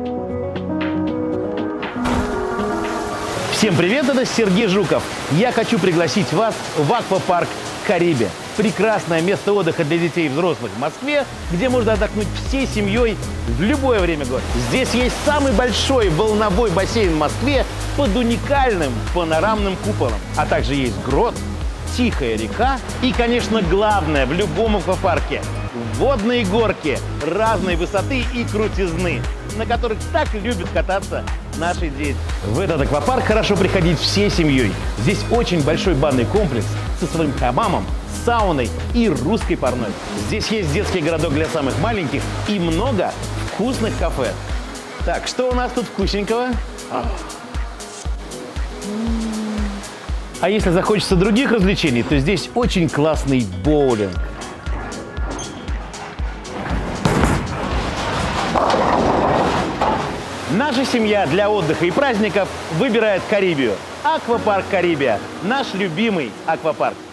Всем привет, это Сергей Жуков. Я хочу пригласить вас в аквапарк Карибия. Прекрасное место отдыха для детей и взрослых в Москве, где можно отдохнуть всей семьей в любое время года. Здесь есть самый большой волновой бассейн в Москве под уникальным панорамным куполом. А также есть грот, тихая река и, конечно, главное в любом аквапарке – водные горки разной высоты и крутизны, на которых так любят кататься наши дети. В этот аквапарк хорошо приходить всей семьей. Здесь очень большой банный комплекс со своим хамамом, сауной и русской парной. Здесь есть детский городок для самых маленьких и много вкусных кафе. Так, что у нас тут вкусненького? А если захочется других развлечений, то здесь очень классный боулинг. Наша семья для отдыха и праздников выбирает Карибию. Аквапарк Карибия – наш любимый аквапарк.